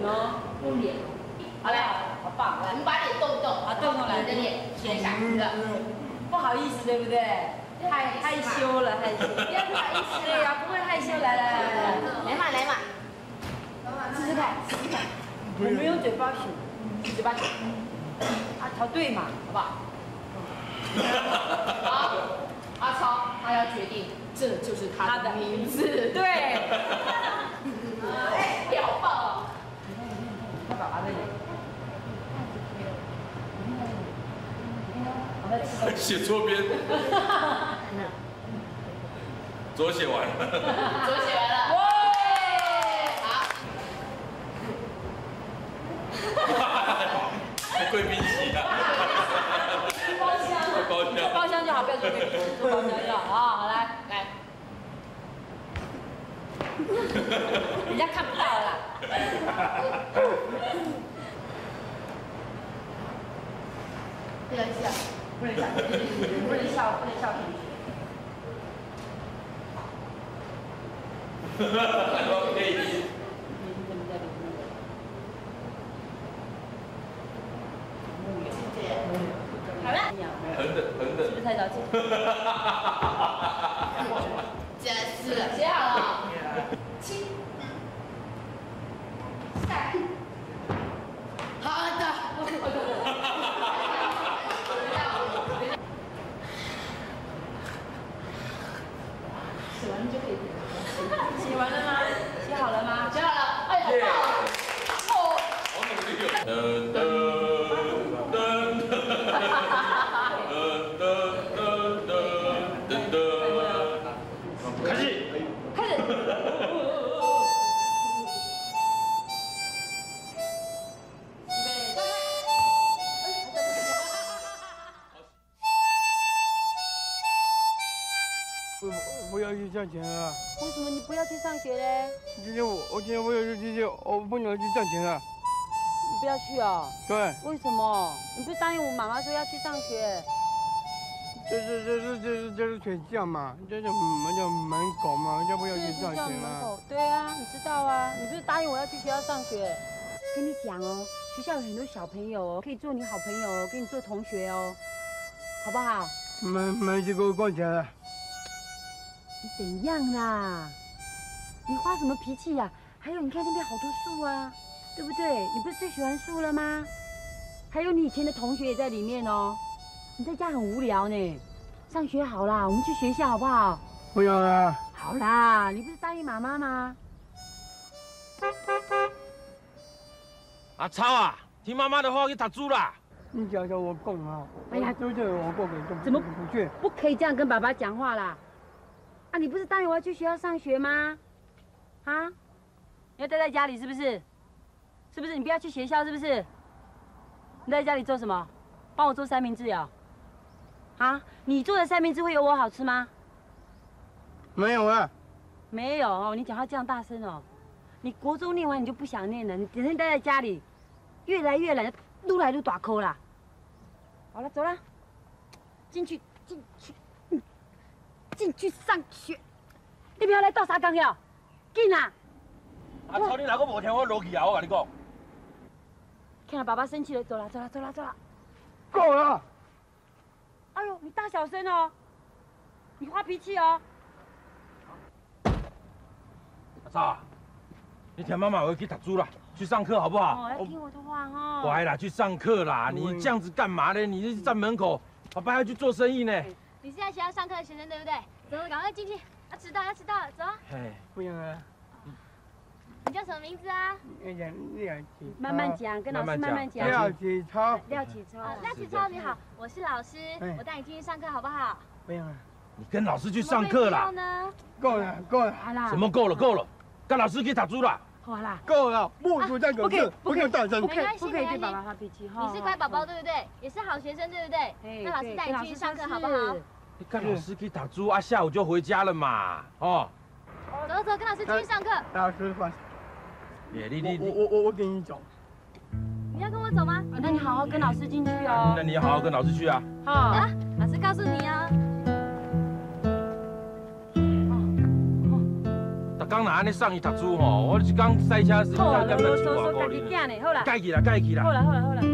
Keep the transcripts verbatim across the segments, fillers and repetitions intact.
哦，用脸。好嘞，好棒，来，我们把脸动一动，啊，动动来，你的脸学一下，是吧？不好意思，对不对？害害羞了，害羞。不要不好意思。对呀，不会害羞，来来来来来，来嘛来嘛，试试看，试试看。我们用嘴巴选，嘴巴选。啊，调对嘛，好不好？好，阿超他要决定，这就是他的名字，对。哎，好棒哦！看爸爸的脸。 写错边。左写完了。 左写完了。好。贵宾席啊。包厢。包厢。包厢就好，不要做贵宾席，做包厢就好啊。好，来来。人家看不到了啦。不能笑，不能笑，不能笑，不能笑同学。 可以。 好了。 横的，横的。 是不是太着急？真是，写好了。七。三。好的。写完就可以。写完了吗？写好了吗？写好了。哎，好棒！哦。好努力哦。噔噔噔噔噔噔噔噔。开始。开始。 不要去赚钱了。 为什么你不要去上学嘞？ 今天我我今天我有今天我不能去赚钱了。 你不要去哦。 对。 为什么？你不是答应我妈妈说要去上学？ 这这这这这这是学校嘛，这是门叫门口嘛，要不要去赚钱啊？ 对啊，你知道啊，你不是答应我要去学校上学？跟你讲哦，学校有很多小朋友哦，可以做你好朋友哦，跟你做同学哦，好不好？ 没没去给我赚钱了。 你怎样啦？你发什么脾气呀？还有，你看那边好多树啊，对不对？你不是最喜欢树了吗？还有你以前的同学也在里面哦。你在家很无聊呢，上学好啦，我们去学校好不好？ 不要啦。 好啦，你不是答应妈妈吗？ 阿超啊，听妈妈的话去读书啦。 你讲叫我供啊！哎呀，对对，我供给怎么不去？ 不可以这样跟爸爸讲话啦？啊，你不是答应我要去学校上学吗？啊，你要待在家里是不是？是不是？你不要去学校是不是？你在家里做什么？帮我做三明治哦。啊，你做的三明治会有我好吃吗？ 没有啊。 没有哦，你讲话这样大声哦。你国中念完你就不想念了，你整天待在家里，越来越懒，愈来愈大颗啦。好了，走了，进去，进去。进去上学，你不要来倒沙缸了，紧啊！ 阿超，你哪个无听我落去啊？我跟你讲， 看到爸爸生气了，走了，走了，走了，走了。 够了！ 哎呦，你大小声哦，你发脾气哦。 阿超啊，你听妈妈我去读书啦，去上课好不好？ 哦，要听我的话哦。 乖啦，去上课啦！你这样子干嘛呢？你站门口，爸爸要去做生意呢。 你是在学校上课的学生对不对？走，赶快进去，要迟到要迟到了，走。 嘿， 不用啊。 你叫什么名字啊？ 廖廖启。 慢慢讲，跟老师慢慢讲。 廖启超。 廖启超。 廖启超你好，我是老师，我带你进去上课好不好？ 不用啊。 你跟老师去上课啦。 够了，够了。 好啦。 什么够了？够了，跟老师去读书啦。 好啦。 够了，不许再搞事，不可以大声。 不可以，不可以对爸爸发脾气哈。 你是乖宝宝对不对？也是好学生对不对？那老师带你进去上课好不好？ 你跟老师去读书啊，下午就回家了嘛，哦。 走走，跟老师继续上课。 老师放。 你你我我我我跟你走。 你要跟我走吗？ 那你好好跟老师进去哦。 那你好好跟老师去啊。 好。 啊，老师告诉你哦。 大刚若安尼送伊读书吼，我一讲塞车时间根本就偌家己囝呢，好啦。 改去啦，改去啦。 好啦，好啦，好啦。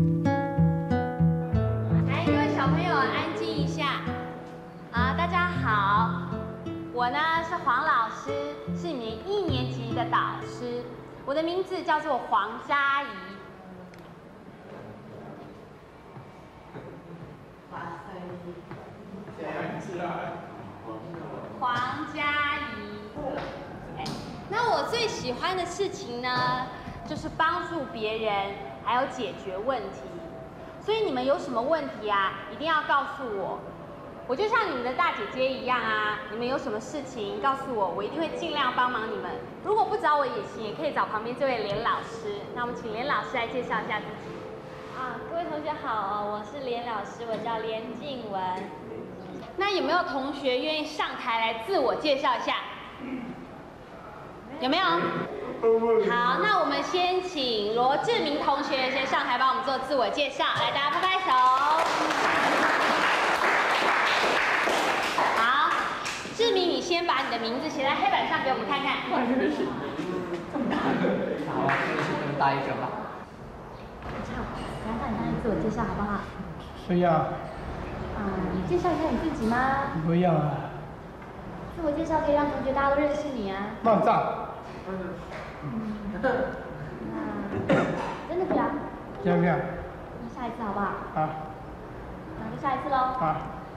来，各位小朋友安静一下。啊，大家好，我呢是黄老师，是你们一年级的导师。我的名字叫做黄佳怡。黄佳怡。哎，那我最喜欢的事情呢，就是帮助别人，还有解决问题。所以你们有什么问题啊，一定要告诉我。我就像你们的大姐姐一样啊，你们有什么事情告诉我，我一定会尽量帮忙你们。如果不找我也行，也可以找旁边这位连老师。那我们请连老师来介绍一下自己。 啊，各位同学好，我是连老师，我叫连静雯。 那有没有同学愿意上台来自我介绍一下？有没有？好，那我们先请罗志明同学先上台帮我们做自我介绍，来，大家拍拍手。好，志明，你先把你的名字写在黑板上给我们看看。 好啊，这个是你们大一个吧？ 唱，来让你刚才自我介绍好不好？ 不要， 啊，你介绍一下你自己吗？ 不要啊！ 自我介绍可以让同学大家都认识你啊。 爆炸！ 那真的不要？ 要不要？ 那下一次好不好？ 好。 那就下一次喽。 好。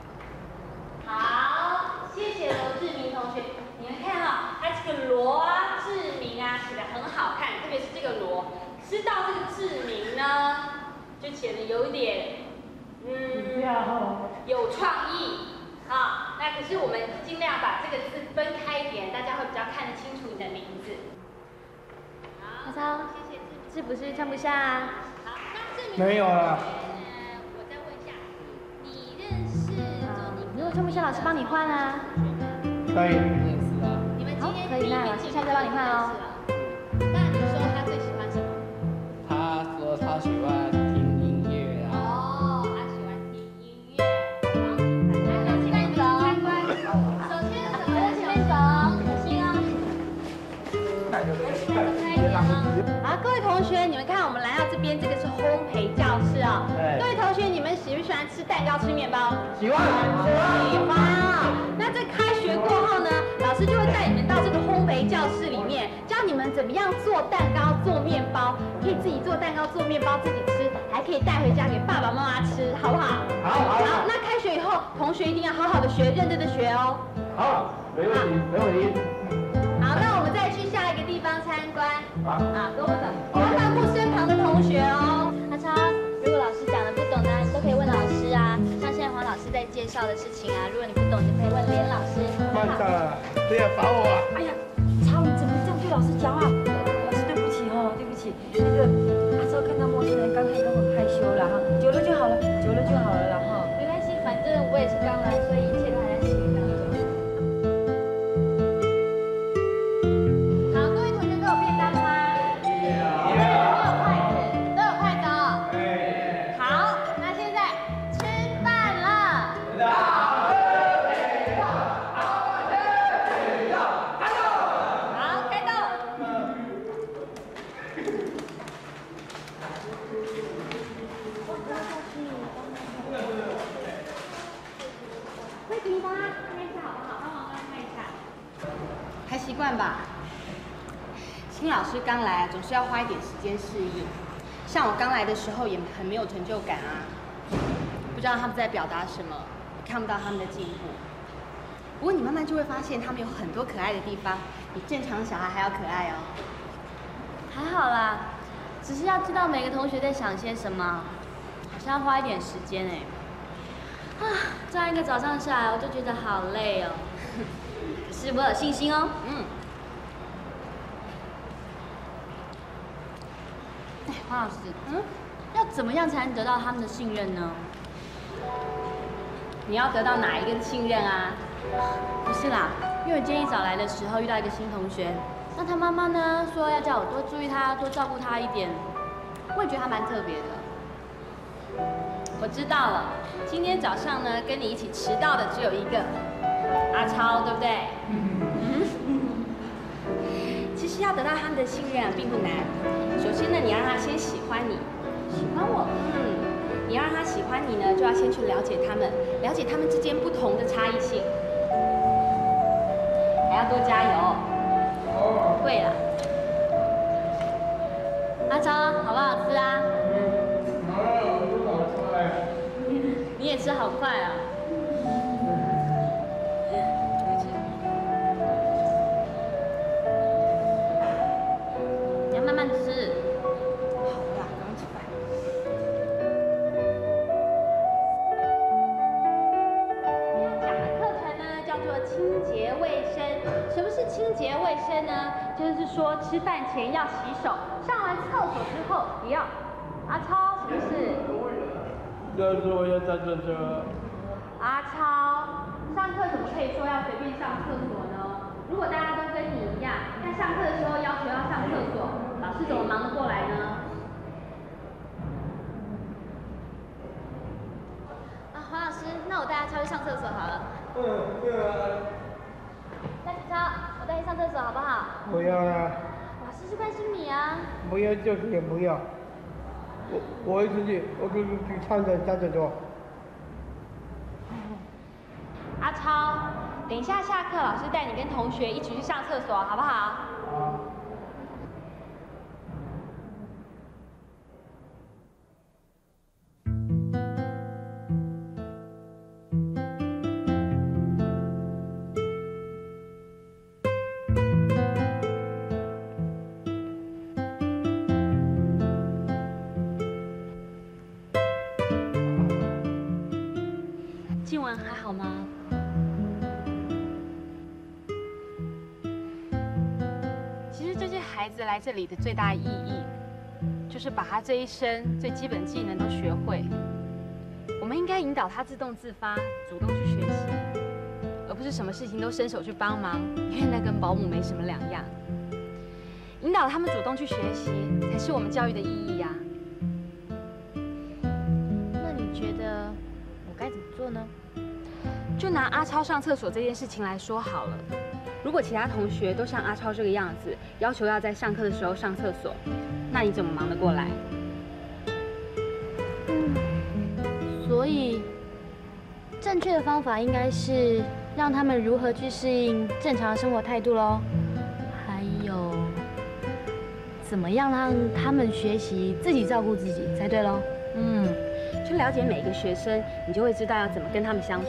好，谢谢罗志明同学。你们看啊，他这个罗啊、志明啊写得很好看，特别是这个罗。知道这个志明呢，就写得有点，嗯，有创意。啊，那可是我们尽量把这个字分开一点，大家会比较看得清楚你的名字。 阿超，谢谢志，是不是唱不下啊？ 好，那志明没有了。 呃，我再问一下，你认识周宁？ 如果唱不下，老师帮你换啊。 可以。 认识啊。 你们今天可以，那老师下次再帮你换哦。 那你说他最喜欢什么？ 他说他喜欢听音乐啊。 哦，他喜欢听音乐。来，来，请你参观。首先，什么的前面走，小心哦。开一点哦。好，各位同学，你们看，我们来到这边，这个是烘焙教室哦。各位同学，你们喜不喜欢吃蛋糕、吃面包？ 喜欢。 喜欢啊！那在开学过后呢，老师就会带你们到这个烘焙教室里面，教你们怎么样做蛋糕、做面包，可以自己做蛋糕、做面包自己吃，还可以带回家给爸爸妈妈吃，好不好？ 好好。 好，那开学以后，同学一定要好好的学，认真的学哦。 好，没问题，没问题。 好，那我们再去下一个地方参观。 好。 啊，跟我们走。你要照顾身旁的同学哦。 阿超，如果老师讲的不懂呢，你都可以问老师啊。像现在黄老师在介绍的事情啊，如果你不懂，你就可以问连老师。 慢点了，不要罚我啊！ 哎呀，超，你怎么这样对老师讲啊？老师对不起哦，对不起。那个阿超看到陌生人，刚开始都很害羞啦哈，久了就好了，久了就好了啦哈。 没关系，反正我也是刚来，所以一切都还在适应当中。 好，各位同学都有便当吗？有。都有筷子，都有筷子哦。好，那现在吃饭了。好，开动。会停吗？看一下好不好？帮忙看一下。还习惯吧？新老师刚来，总是要花一点时间适应。像我刚来的时候也很没有成就感啊，不知道他们在表达什么，看不到他们的进步。不过你慢慢就会发现，他们有很多可爱的地方，比正常小孩还要可爱哦。 还好啦，只是要知道每个同学在想些什么，好像要花一点时间哎。啊，这样一个早上下来，我就觉得好累哦。可是我有信心哦。 嗯。哎，黄老师， 嗯，要怎么样才能得到他们的信任呢？ 你要得到哪一个信任啊？ 不是啦，因为我今天一早来的时候遇到一个新同学，那他妈妈呢说要叫我多注意他，多照顾他一点， 我也觉得他蛮特别的。我知道了，今天早上呢跟你一起迟到的只有一个阿超，对不对？嗯。 要得到他们的信任啊，并不难。首先呢，你要让他先喜欢你，喜欢我，嗯，你要让他喜欢你呢，就要先去了解他们，了解他们之间不同的差异性，还要多加油。会了，阿超，好不好吃啊？ 嗯，好了，我都好吃哎。 你也吃好快啊！你要慢慢吃。 好啦，刚刚吃饭。今天讲的课程呢，叫做清洁卫生。什么是清洁卫生呢？就是说吃饭前要洗手，上完厕所之后不要。阿超，什么事？ 就是我要在这这。 阿超，上课怎么可以说要随便上厕所呢？如果大家都跟你一样，那上课的时候要求要上厕所，老师怎么忙得过来呢？ 啊，黄老师，那我带阿超去上厕所好了。 嗯，对啊。 那小超，我带你上厕所好不好？ 不要啊。 老师是关心你啊。 不要就是也不要。我我会出去，我就是去唱着上厕所。 阿超，等一下下课，老师带你跟同学一起去上厕所，好不好？ 好。 静雯还好吗？ 其实这些孩子来这里的最大意义，就是把他这一生最基本技能都学会。我们应该引导他自动自发，主动去学习，而不是什么事情都伸手去帮忙，因为那跟保姆没什么两样。引导他们主动去学习，才是我们教育的意义呀。 那你觉得我该怎么做呢？ 就拿阿超上厕所这件事情来说好了，如果其他同学都像阿超这个样子，要求要在上课的时候上厕所，那你怎么忙得过来？ 嗯，所以正确的方法应该是让他们如何去适应正常的生活态度咯，还有怎么样让他们学习自己照顾自己才对咯。 嗯，去了解每一个学生，你就会知道要怎么跟他们相处。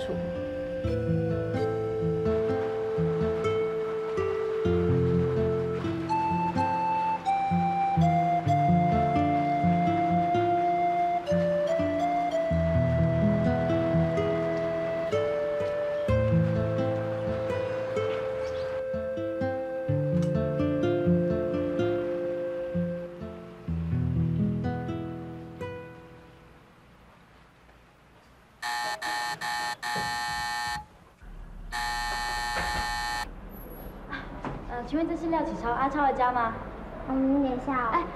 请问这是廖启超、阿超的家吗？ 嗯，等一下哦。 哎，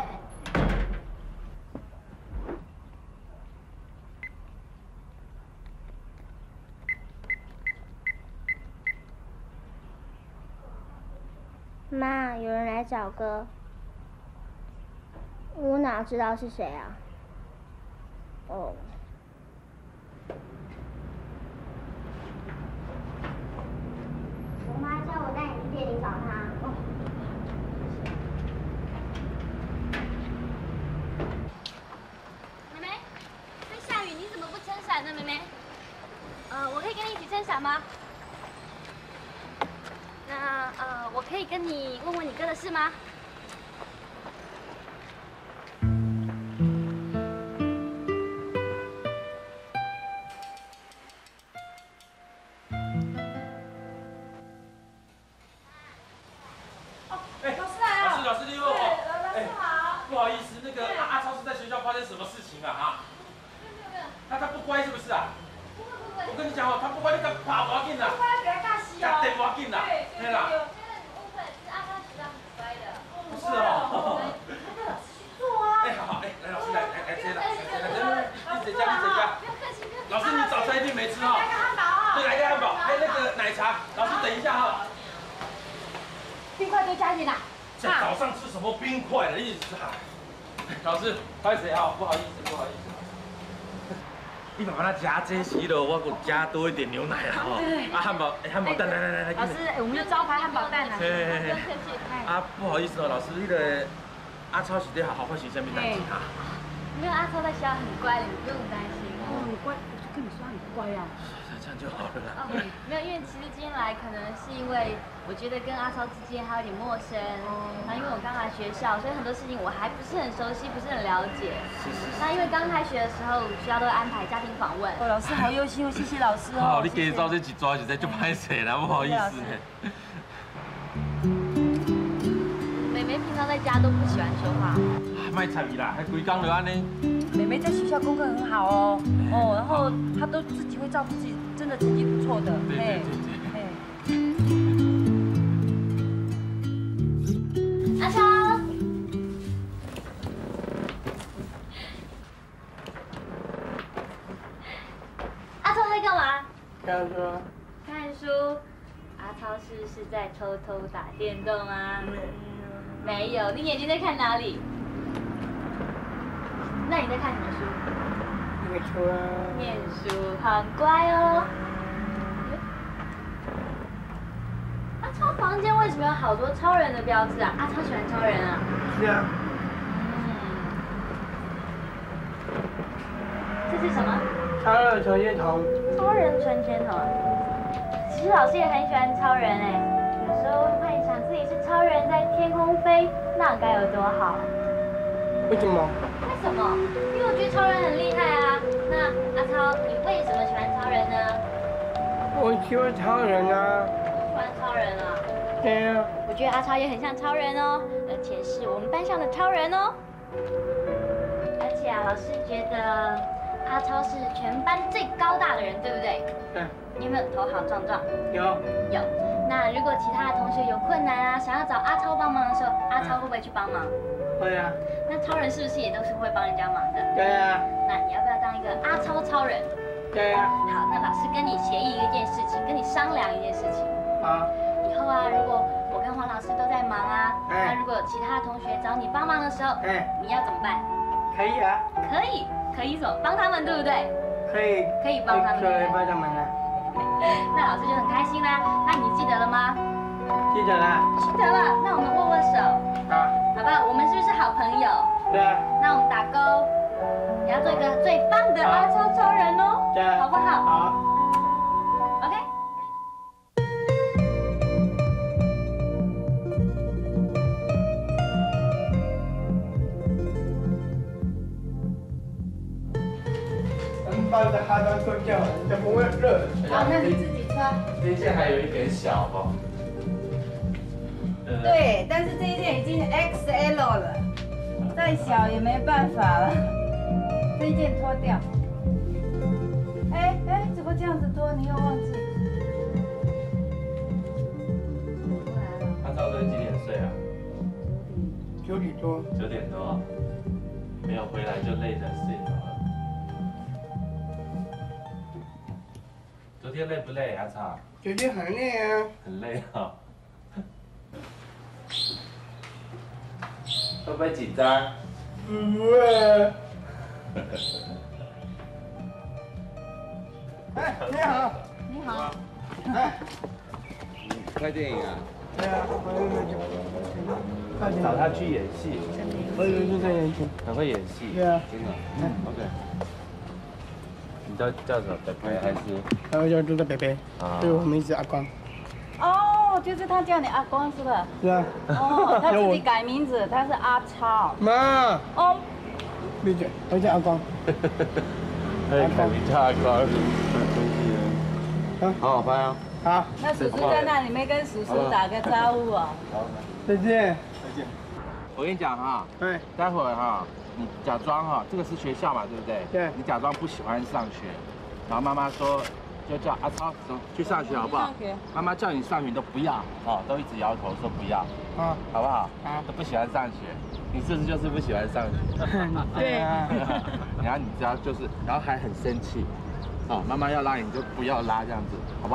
妈，有人来找哥。我哪知道是谁啊？哦。我妈叫我带你去店里找她。哦。 妹妹，在下雨，你怎么不撑伞呢？妹妹，呃，我可以跟你一起撑伞吗？那呃，我可以跟你问问你哥的事吗？ 冰块多加一点啦。 这早上吃什么冰块了？一直啊！老师，拍谁啊？不好意思，不好意思。你慢慢加这些了，我给加多一点牛奶啦。哦。啊，汉堡，哎，汉堡蛋，来来来来。 老师，我们的招牌汉堡蛋啊。 嘿嘿嘿。啊，不好意思哦，老师，那个阿超是得好好发生什么代志啊？ 没有，阿超在学校很乖的，你不用担心。 哦，很乖，我就跟你说他很乖啊。 这样就好了啦。 哦，没有，因为其实今天来可能是因为我觉得跟阿超之间还有点陌生，然后因为我刚来学校，所以很多事情我还不是很熟悉，不是很了解。 是是。 那因为刚开学的时候，学校都会安排家庭访问。 哦，老师好用心哦，谢谢老师哦。 好，你今早这一抓实在就歹势啦，不好意思呢。 妹妹平常在家都不喜欢说话。 卖插伊啦，还规工就安尼。 妹妹在学校功课很好哦，哦，然后她都自己会照顾自己，真的成绩不错的。 对对对对。 阿超，阿超在干嘛？ 看书。 看书。阿超是不是在偷偷打电动啊？没有。你眼睛在看哪里？那你在看什么书？ 念书啊。 念书，很乖哦。阿超房间为什么有好多超人的标志啊？阿超喜欢超人啊。 是啊。 嗯。这是什么？ 超人传线筒。 超人传线筒。其实老师也很喜欢超人哎，有时候会幻想自己是超人在天空飞，那该有多好。 为什么？ 为什么？因为我觉得超人很厉害啊。那阿超，你为什么喜欢超人呢？ 我喜欢超人啊。 喜欢超人啊？ 对啊。 我觉得阿超也很像超人哦，而且是我们班上的超人哦。而且啊，老师觉得阿超是全班最高大的人，对不对？ 对。 你有没有头好壮壮？ 有。 有。那如果其他的同学有困难啊，想要找阿超帮忙的时候，阿超会不会去帮忙？ 会啊。 那超人是不是也都是会帮人家忙的？ 对啊。 那你要不要当一个阿超超人？ 对啊。 好，那老师跟你协议一件事情，跟你商量一件事情。 好。 以后啊，如果我跟黄老师都在忙啊，那如果有其他的同学找你帮忙的时候，哎，你要怎么办？ 可以啊。可以，可以什么？帮他们，对不对？ 可以。 可以帮他们。 可以帮他们啊。 那老师就很开心啦。那你记得了吗？ 记得了。 记得了。那我们握握手。 好。好吧，我们是不是好朋友？ 对啊。 那我们打勾。你要做一个最棒的阿超超人哦。 对啊。 好不好？ 好。 OK。 帮着哈装脱掉，就不会热。 好，那你自己穿。 这件还有一点小哈。 对，但是这一件已经 X L 了，再小也没办法了。这一件脱掉。哎哎，怎么这样子脱？你又忘记。 他早上几点睡啊？ 九点多。 九点多，没有回来就累着睡着了。昨天累不累，阿超？ 昨天很累啊。 很累啊。会不会紧张？ 不会。哎，你好。 你好。 哎。 拍电影啊？ 对啊， 我找他去演戏。 我以为是在演戏。 很会演戏。 对啊。 真的。 嗯 OK。 你叫叫什么？北北还是？ 然后叫住在北北。啊。对我名字阿光。 哦，就是他叫你阿光是吧？ 是啊。 哦，他自己改名字，他是阿超。 妈。 哦。 闭嘴，我叫阿光。 阿光，你叫阿光。 啊， 好好拍啊。 好。 那叔叔在那里面跟叔叔打个招呼哦。 好，再见。 再见。 我跟你讲哈， 哎， 待会儿哈，你假装哈，这个是学校嘛，对不对？ 对。 你假装不喜欢上学，然后妈妈说。就叫阿超走去上学好不好？妈妈叫你上学你都不要，哦，都一直摇头说不要，啊，好不好？啊，都不喜欢上学，你是不是就是不喜欢上学？ 对啊。 然后你只要就是，然后还很生气，哦，妈妈要拉你就不要拉这样子，好不好？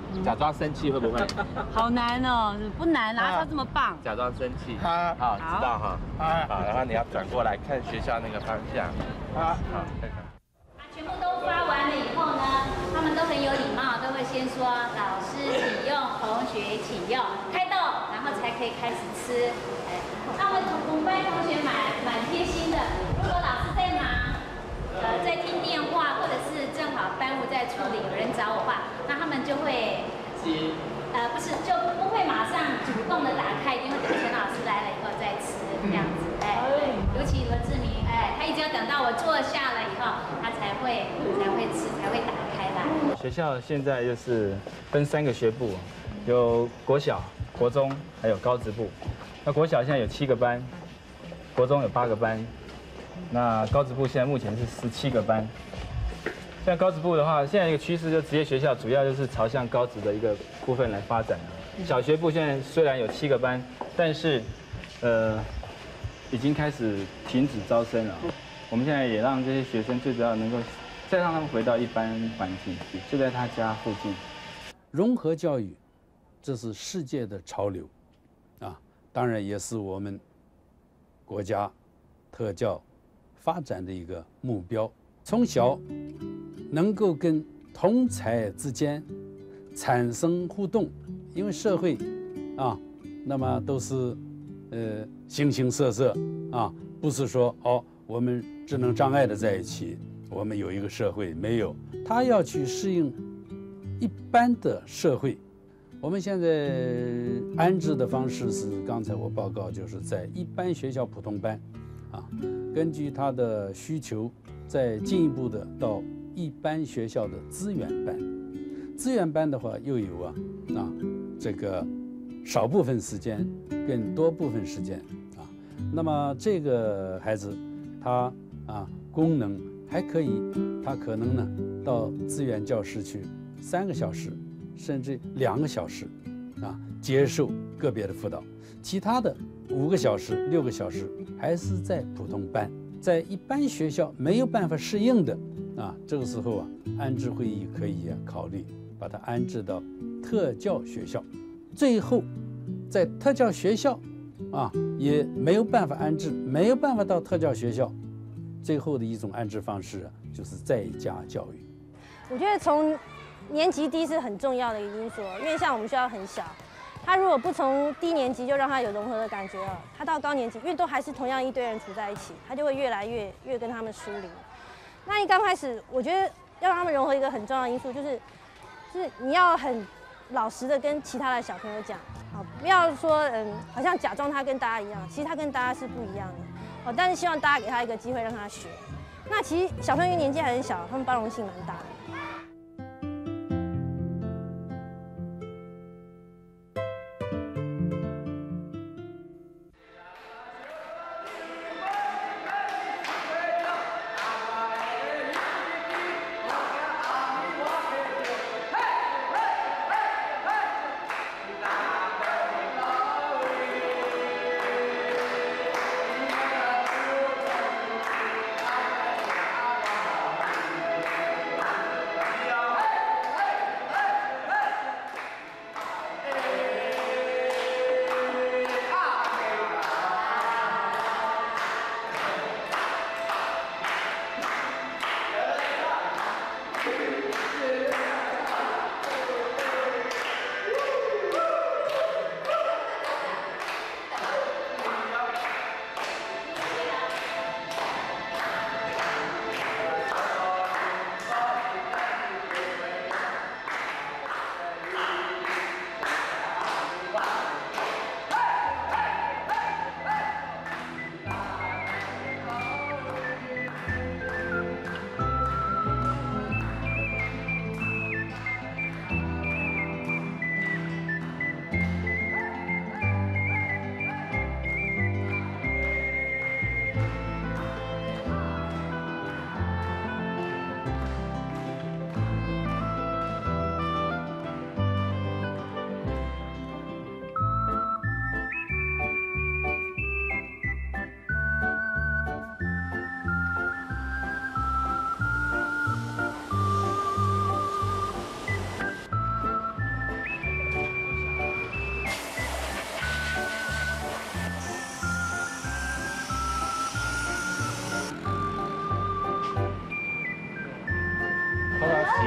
假装生气会不会？ 好难哦，不难啦，他这么棒。 假装生气，好，知道哈。好，然后你要转过来看学校那个方向。好，好，看看。 全部都发完了以后呢，他们都很有礼貌，都会先说老师请用，同学请用，开动，然后才可以开始吃。哎，那我们同班同学蛮蛮贴心的，如果老师在忙，呃，在听电话，或者是正好班务在处理，有人找我话，那他们就会接，呃，不是，就不会马上主动的打开，一定会等陈老师来了以后再吃这样子。哎，尤其罗志明，哎，他一定要等到我坐下了以后，他才会才会吃，才会打开来。 学校现在就是分三个学部，有国小、国中，还有高职部。那国小现在有七个班，国中有八个班，那高职部现在目前是十七个班。像高职部的话，现在一个趋势就职业学校主要就是朝向高职的一个部分来发展。小学部现在虽然有七个班，但是呃已经开始停止招生了。我们现在也让这些学生最主要能够再让他们回到一般环境去，就在他家附近。 融合教育，这是世界的潮流，啊，当然也是我们国家特教发展的一个目标。从小能够跟同才之间产生互动，因为社会啊，那么都是呃形形色色啊，不是说哦我们智能障碍的在一起，我们有一个社会，没有，他要去适应一般的社会。我们现在安置的方式是，刚才我报告就是在一般学校普通班，啊，根据他的需求，再进一步的到一般学校的资源班。资源班的话，又有啊啊这个少部分时间跟多部分时间啊。那么这个孩子他啊功能还可以，他可能呢到资源教室去三个小时。甚至两个小时，啊，接受个别的辅导，其他的五个小时、六个小时还是在普通班，在一般学校没有办法适应的，啊，这个时候啊，安置会议可以啊考虑把它安置到特教学校，最后在特教学校，啊，也没有办法安置，没有办法到特教学校，最后的一种安置方式啊，就是在家教育。 我觉得从年级低是很重要的一个因素，因为像我们学校很小，他如果不从低年级就让他有融合的感觉哦，他到高年级，因为都还是同样一堆人处在一起，他就会越来越越跟他们疏离。那一刚开始，我觉得要让他们融合一个很重要的因素就是，就是你要很老实的跟其他的小朋友讲，啊，不要说嗯，好像假装他跟大家一样，其实他跟大家是不一样的，哦，但是希望大家给他一个机会让他学。那其实小朋友年纪还很小，他们包容性蛮大的。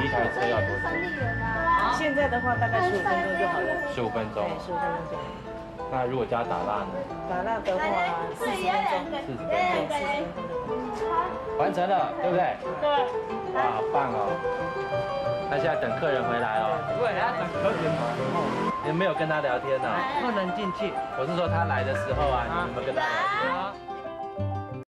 一台车要多久？ 现在的话大概十五分钟就好了。 十五分钟。 对，十五分钟就好。 那如果加打蜡呢？ 打蜡的话，四十分钟。 四十分钟。四十分钟。完成了，对不对？ 对。 哇，好棒哦！那现在等客人回来哦。 对，要等客人来。 你没有跟他聊天呢？ 不能进去。 我是说他来的时候啊，你有没有跟他聊天？